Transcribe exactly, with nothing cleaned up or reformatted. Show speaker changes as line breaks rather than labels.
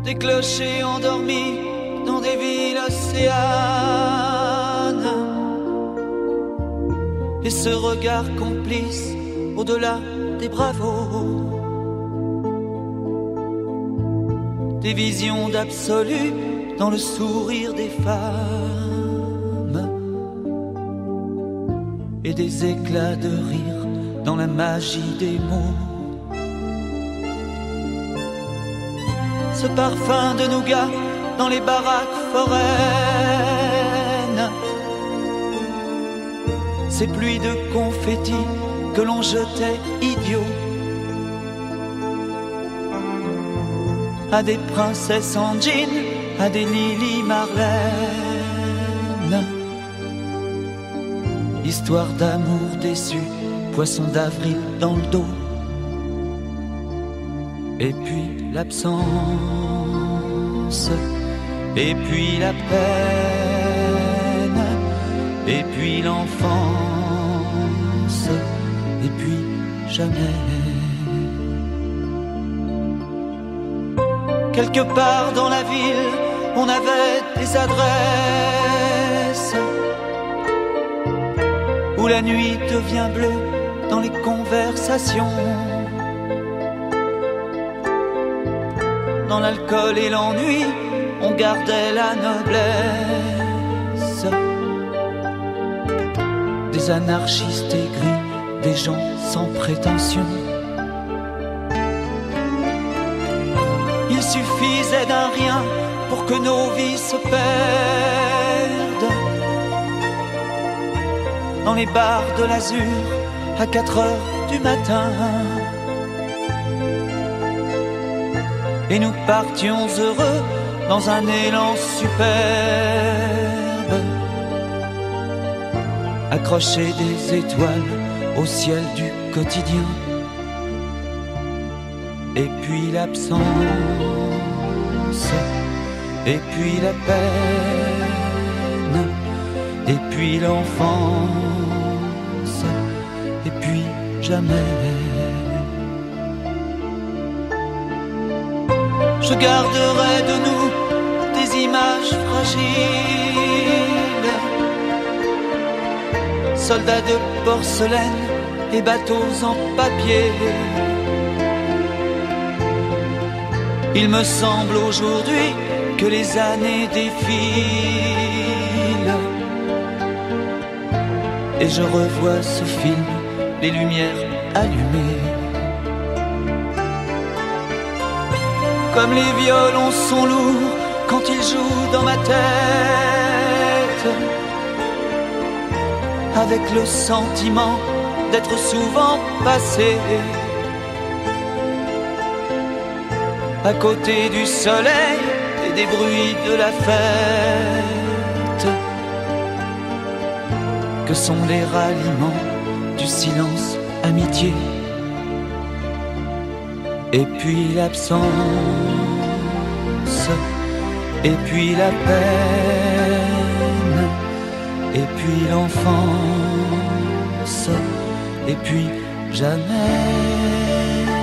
des clochers endormis dans des villes océanes, et ce regard complice au-delà des bravos, des visions d'absolu dans le sourire des femmes, et des éclats de rire dans la magie des mots. Ce parfum de nougat dans les baraques foraines, ces pluies de confettis que l'on jetait idiots à des princesses en jean, à des Lily Marlène. Histoire d'amour déçu, poisson d'avril dans le dos. Et puis l'absence, et puis la peine, et puis l'enfance, et puis jamais. Quelque part dans la ville, on avait des adresses où la nuit devient bleue dans les conversations. Dans l'alcool et l'ennui, on gardait la noblesse. Des anarchistes aigris, des gens sans prétention. Il suffisait d'un rien pour que nos vies se perdent dans les bars de l'Azur à quatre heures du matin. Et nous partions heureux dans un élan superbe, accrochés des étoiles au ciel du quotidien. Et puis l'absence, et puis la peine, et puis l'enfance, et puis jamais. Je garderai de nous des images fragiles, soldats de porcelaine et bateaux en papier. Il me semble aujourd'hui que les années défilent, et je revois ce film, les lumières allumées. Comme les violons sont lourds quand ils jouent dans ma tête, avec le sentiment d'être souvent passé à côté du soleil et des bruits de la fête, que sont les ralliements du silence amitié. Et puis l'absence, et puis la peine, et puis l'enfance, et puis jamais.